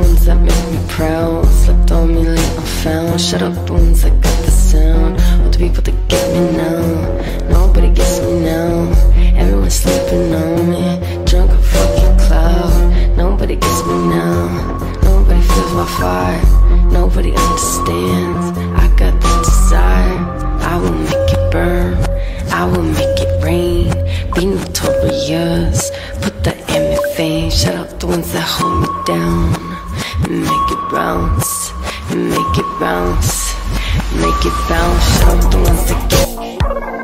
ones that make me proud. Slept on me late and found. Shut up the ones that got the sound. All the people that get me now, nobody gets me now. Everyone's sleeping on me, drunk a fucking cloud. Nobody gets me now, nobody feels my fire. Nobody understands, I got the desire. I will make it burn, I will make it rain. Be notorious, put that in my veins. Shut up the ones that hold me down. Make it bounce, make it bounce, make it bounce. Shut up the ones that get